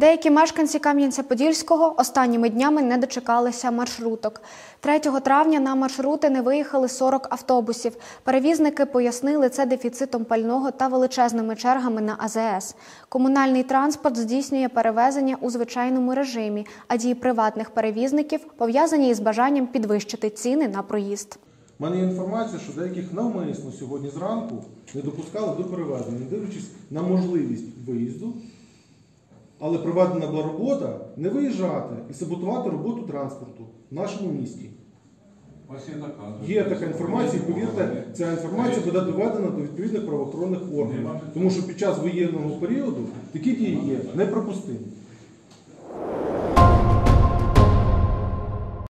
Деякі мешканці Кам'янця-Подільського останніми днями не дочекалися маршруток. 3 травня на маршрути не виїхали 40 автобусів. Перевізники пояснили це дефіцитом пального та величезними чергами на АЗС. Комунальний транспорт здійснює перевезення у звичайному режимі, а дії приватних перевізників пов'язані із бажанням підвищити ціни на проїзд. У мене є інформація, що деяких навмисно сьогодні зранку не допускали до перевезення, не дивлячись на можливість виїзду, але проведена була робота не виїжджати і саботувати роботу транспорту в нашому місті. Є така інформація, повірте, ця інформація буде доведена до відповідних правоохоронних органів, тому що під час воєнного періоду такі дії є неприпустимі.